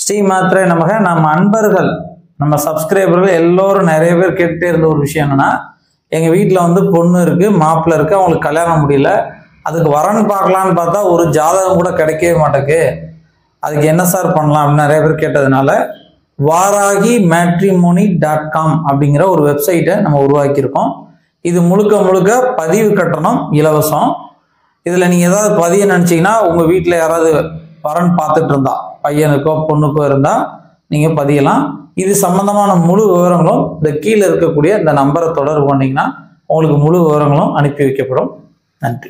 ஸ்ரீ மாத்திரை நமக. நம்ம அன்பர்கள், நம்ம சப்ஸ்கிரைபர்கள் எல்லோரும் நிறைய பேர் கேட்டுட்டே இருந்த ஒரு விஷயம் என்னன்னா, எங்கள் வீட்டில் வந்து பொண்ணு இருக்குது, மாப்பிள்ளை இருக்குது, அவங்களுக்கு கல்யாணம் முடியல, அதுக்கு வரன் பார்க்கலான்னு பார்த்தா ஒரு ஜாதகம் கூட கிடைக்கவே மாட்டேக்கு, அதுக்கு என்ன சார் பண்ணலாம் அப்படின்னு நிறைய பேர் கேட்டதுனால varagi-matrimony.com அப்படிங்கிற ஒரு வெப்சைட்டை நம்ம உருவாக்கியிருக்கோம். இது முழுக்க முழுக்க பதிவு கட்டணம் இலவசம். இதில் நீங்கள் ஏதாவது பதிய நினச்சிங்கன்னா, உங்கள் வீட்டில் யாராவது வரன் பார்த்துட்டு இருந்தா, பையனுக்கோ பொண்ணுக்கோ இருந்தால் நீங்கள் பதியலாம். இது சம்பந்தமான முழு விவரங்களும் இந்த கீழே இருக்கக்கூடிய இந்த நம்பரை தொடர்பு பண்ணிங்கன்னா உங்களுக்கு முழு விவரங்களும் அனுப்பி வைக்கப்படும். நன்றி.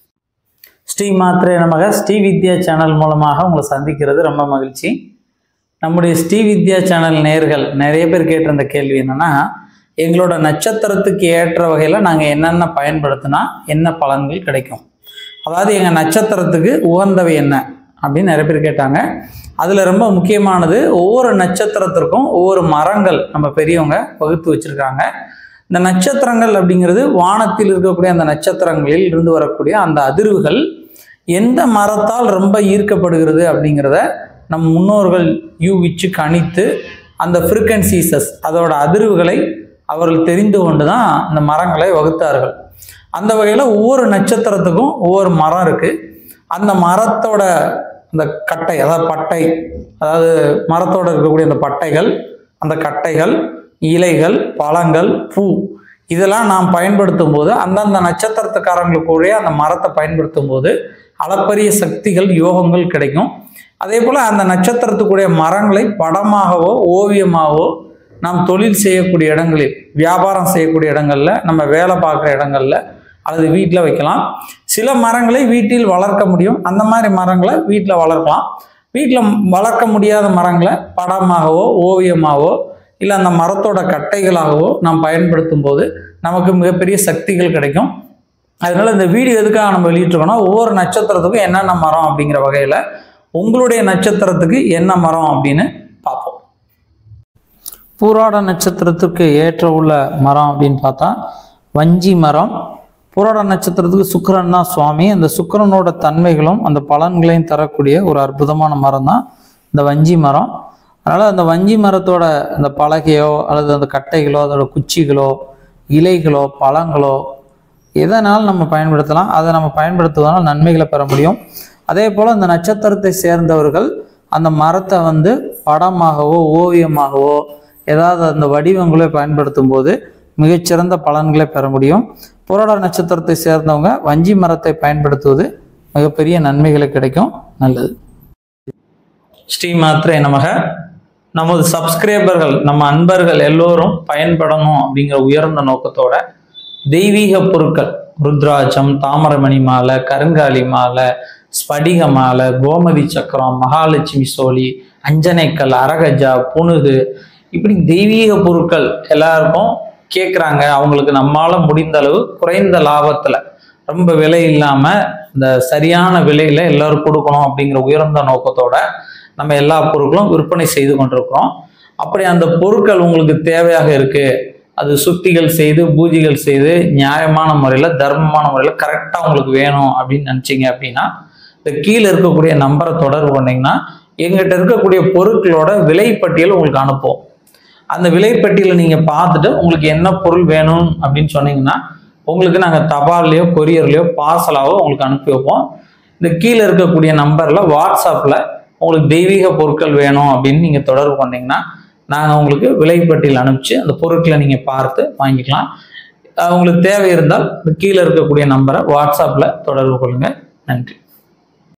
ஸ்ரீ மாத்திரை நமக. ஸ்ரீ வித்யா சேனல் மூலமாக உங்களை சந்திக்கிறது ரொம்ப மகிழ்ச்சி. நம்முடைய ஸ்ரீ வித்யா சேனல் நேயர்கள் நிறைய பேர் கேட்டிருந்த கேள்வி என்னென்னா, எங்களோட நட்சத்திரத்துக்கு ஏற்ற வகையில் நாங்கள் என்னென்ன பயன்படுத்தினா என்ன பலன்கள் கிடைக்கும், அதாவது எங்கள் நட்சத்திரத்துக்கு உகந்தவை என்ன அப்படின்னு நிறைய பேர் கேட்டாங்க. அதில் ரொம்ப முக்கியமானது, ஒவ்வொரு நட்சத்திரத்திற்கும் ஒவ்வொரு மரங்கள் நம்ம பெரியவங்க வகுத்து வச்சுருக்காங்க. இந்த நட்சத்திரங்கள் அப்படிங்கிறது வானத்தில் இருக்கக்கூடிய அந்த நட்சத்திரங்களில் இருந்து வரக்கூடிய அந்த அதிர்வுகள் எந்த மரத்தால் ரொம்ப ஈர்க்கப்படுகிறது அப்படிங்கிறத நம் முன்னோர்கள் யூகிச்சு கணித்து அந்த ஃப்ரீக்வன்சிஸஸ், அதோட அதிர்வுகளை அவர்கள் தெரிந்து கொண்டு தான் இந்த மரங்களை வகுத்தார்கள். அந்த வகையில் ஒவ்வொரு நட்சத்திரத்துக்கும் ஒவ்வொரு மரம் இருக்குது. அந்த மரத்தோட அந்த கட்டை, அதாவது பட்டை, அதாவது மரத்தோடு இருக்கக்கூடிய அந்த பட்டைகள், அந்த கட்டைகள், இலைகள், பழங்கள், பூ, இதெல்லாம் நாம் பயன்படுத்தும் போது, அந்தந்த நட்சத்திரத்துக்காரங்களுக்குரிய அந்த மரத்தை பயன்படுத்தும் போது அளப்பரிய சக்திகள், யோகங்கள் கிடைக்கும். அதே போல் அந்த நட்சத்திரத்துக்குரிய மரங்களை படமாகவோ ஓவியமாகவோ நாம் தொழில் செய்யக்கூடிய இடங்களில், வியாபாரம் செய்யக்கூடிய இடங்களில், நம்ம வேலை பார்க்குற இடங்களில் அல்லது வீட்டில் வைக்கலாம். சில மரங்களை வீட்டில் வளர்க்க முடியும், அந்த மாதிரி மரங்களை வீட்டில் வளர்க்கலாம். வீட்டில் வளர்க்க முடியாத மரங்களை படமாகவோ ஓவியமாகவோ இல்லை அந்த மரத்தோட கட்டைகளாகவோ நாம் பயன்படுத்தும் போது நமக்கு மிகப்பெரிய சக்திகள் கிடைக்கும். அதனால இந்த வீடியோ எதுக்காக நம்ம வெளியிட்டிருக்கோம்னா, ஒவ்வொரு நட்சத்திரத்துக்கும் என்னென்ன மரம் அப்படிங்கிற வகையில் உங்களுடைய நட்சத்திரத்துக்கு என்ன மரம் அப்படின்னு பார்ப்போம். பூராட நட்சத்திரத்துக்கு ஏற்ற உள்ள மரம் அப்படின்னு பார்த்தா வஞ்சி மரம். பூராட நட்சத்திரத்துக்கு சுக்கிரன் தான் சுவாமி. அந்த சுக்கிரனோட தன்மைகளும் அந்த பலன்களையும் தரக்கூடிய ஒரு அற்புதமான மரம் தான் இந்த வஞ்சி மரம். அதனால் அந்த வஞ்சி மரத்தோட அந்த பலகையோ அல்லது அந்த கட்டைகளோ, அதோட குச்சிகளோ, இலைகளோ, பழங்களோ எதனாலும் நம்ம பயன்படுத்தலாம். அதை நம்ம பயன்படுத்துவதனால் நன்மைகளை பெற முடியும். அதே போல் அந்த நட்சத்திரத்தை சேர்ந்தவர்கள் அந்த மரத்தை வந்து படமாகவோ ஓவியமாகவோ ஏதாவது அந்த வடிவங்களை பயன்படுத்தும் போது மிகச்சிறந்த பலன்களை பெற முடியும். புராட நட்சத்திரத்தை சேர்ந்தவங்க வஞ்சி மரத்தை பயன்படுத்துவது மிகப்பெரிய நன்மைகளை கிடைக்கும். நல்லது. ஸ்ரீ மாத்திரை நமக. நமது சப்ஸ்கிரைபர்கள், நம்ம அன்பர்கள் எல்லோரும் பயன்படணும் அப்படிங்கிற உயர்ந்த நோக்கத்தோட தெய்வீக பொருட்கள், ருத்ராட்சம், தாமரமணி மாலை, கருங்காலி மாலை, ஸ்படிக மாலை, கோமதி சக்கரம், மகாலட்சுமி சோழி, அஞ்சனைக்கல், அரகஜா, புனுகு, இப்படி தெய்வீக பொருட்கள் எல்லாருக்கும் கேட்குறாங்க. அவங்களுக்கு நம்மளால் முடிந்த அளவு குறைந்த லாபத்தில், ரொம்ப விலை இல்லாமல் இந்த சரியான விலையில் எல்லோரும் கொடுக்கணும் அப்படிங்கிற உயர்ந்த நோக்கத்தோட நம்ம எல்லா பொருட்களும் விற்பனை செய்து கொண்டிருக்கிறோம். அப்படி அந்த பொருட்கள் உங்களுக்கு தேவையாக இருக்குது, அது சுத்திகள் செய்து பூஜைகள் செய்து நியாயமான முறையில், தர்மமான முறையில் கரெக்டாக உங்களுக்கு வேணும் அப்படின்னு நினச்சிங்க அப்படின்னா இந்த கீழே இருக்கக்கூடிய நம்பரை தொடர்பு பண்ணிங்கன்னா எங்கிட்ட இருக்கக்கூடிய பொருட்களோட விலைப்பட்டியல் உங்களுக்கு அனுப்புவோம். அந்த விலைப்பட்டியலை நீங்கள் பார்த்துட்டு உங்களுக்கு என்ன பொருள் வேணும் அப்படின்னு சொன்னீங்கன்னா உங்களுக்கு நாங்கள் தபால்லையோ கொரியர்லையோ பார்சலாவோ உங்களுக்கு அனுப்பி வைப்போம். இந்த கீழே இருக்கக்கூடிய நம்பரில் வாட்ஸ்அப்பில் உங்களுக்கு தெய்வீக பொருட்கள் வேணும் அப்படின்னு நீங்கள் தொடர்பு பண்ணிங்கன்னா நாங்கள் உங்களுக்கு விலைப்பட்டியல் அனுப்பிச்சு அந்த பொருட்களை நீங்கள் பார்த்து வாங்கிக்கலாம். உங்களுக்கு தேவை இருந்தால் இந்த கீழே இருக்கக்கூடிய நம்பரை வாட்ஸ்அப்பில் தொடர்பு கொள்ளுங்கள். நன்றி.